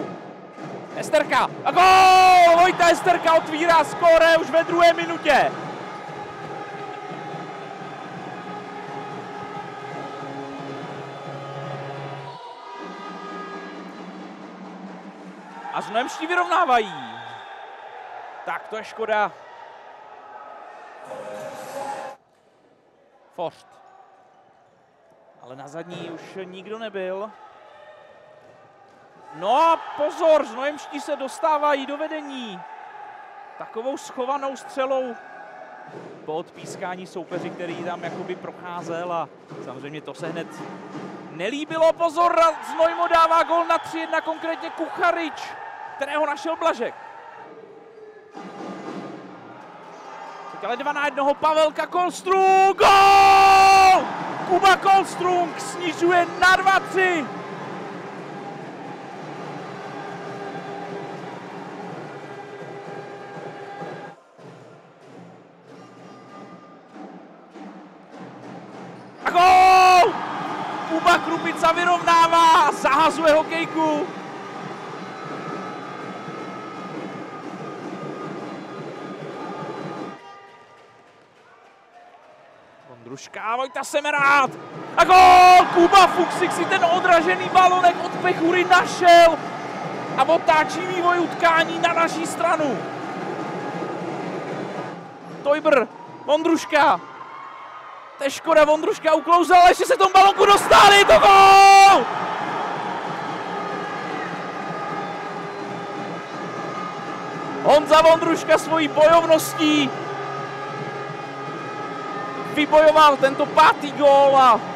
Esterka a gól! Vojta Esterka otvírá skóre už ve 2. minutě. A Znojemští vyrovnávají. Tak to je škoda. Forst. Ale na zadní už nikdo nebyl. No a pozor, Znojemští se dostávají do vedení. Takovou schovanou střelou po odpískání soupeři, který tam jakoby procházel a samozřejmě to se hned nelíbilo. Pozor, Znojmo dává gol na 3-1, konkrétně Kucharič, kterého našel Blažek. Teď ale 2-1, Pavelka Kolstrung, gol! Kuba Kolstrung snižuje na 2-3. A gól! Kuba Krupica vyrovnává, zahazuje hokejku. Vondruška, Vojta Semerád. A gól! Kuba Fuchsik si ten odražený balonek od Pechury našel a otáčí vývoj utkání na naší stranu. Tojbr, Vondruška. To je škoda, Vondruška uklouzal, ale ještě se tomu balonku dostali, je to gól! Honza Vondruška svojí bojovností vybojoval tento 5. gól a